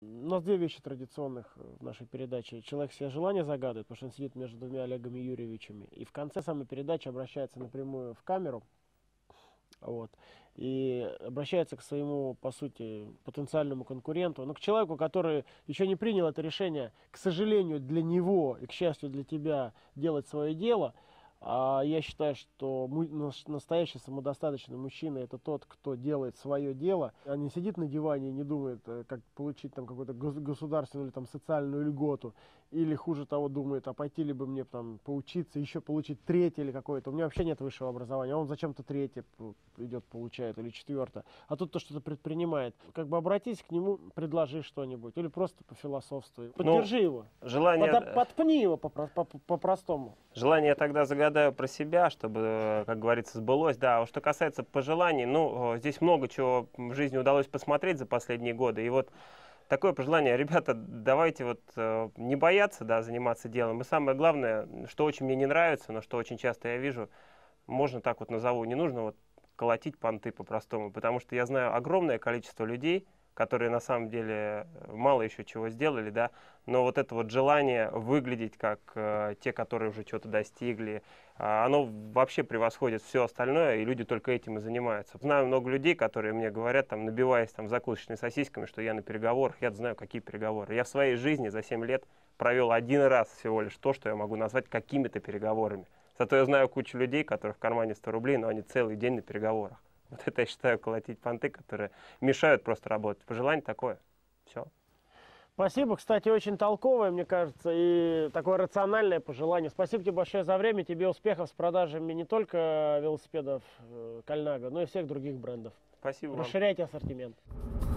У нас две вещи традиционных в нашей передаче. Человек себе желание загадывает, потому что он сидит между двумя Олегами Юрьевичами. И в конце самой передачи обращается напрямую в камеру. Вот, и обращается к своему, по сути, потенциальному конкуренту, но к человеку, который еще не принял это решение, к сожалению, для него и к счастью для тебя, делать свое дело. А я считаю, что настоящий самодостаточный мужчина — это тот, кто делает свое дело, а не сидит на диване и не думает, как получить там какую-то государственную или там социальную льготу, или хуже того думает, а пойти ли бы мне там поучиться, еще получить третье или какое-то. У меня вообще нет высшего образования, а он зачем-то третье идет, получает, или четвертое. А тут то что-то предпринимает. Как бы обратись к нему, предложи что-нибудь, или просто пофилософствуй. Поддержи его. Подпни его по-простому. Желание я тогда загадаю про себя, чтобы, как говорится, сбылось. Да, а что касается пожеланий, ну, здесь много чего в жизни удалось посмотреть за последние годы. И вот такое пожелание, ребята, давайте вот не бояться, да, заниматься делом. И самое главное, что очень мне не нравится, но что очень часто я вижу, можно так вот назову, не нужно вот колотить понты по-простому, потому что я знаю огромное количество людей, которые на самом деле мало еще чего сделали, да, но вот это вот желание выглядеть как те, которые уже что-то достигли, оно вообще превосходит все остальное, и люди только этим и занимаются. Знаю много людей, которые мне говорят, там, набиваясь там закусочными сосисками, что я на переговорах, я знаю, какие переговоры. Я в своей жизни за 7 лет провел один раз всего лишь то, что я могу назвать какими-то переговорами. Зато я знаю кучу людей, которых в кармане 100 рублей, но они целый день на переговорах. Вот это я считаю колотить понты, которые мешают просто работать. Пожелание такое. Все. Спасибо, кстати, очень толковое, мне кажется, и такое рациональное пожелание. Спасибо тебе большое за время, тебе успехов с продажами не только велосипедов Кальнага, но и всех других брендов. Спасибо вам. Расширяйте ассортимент.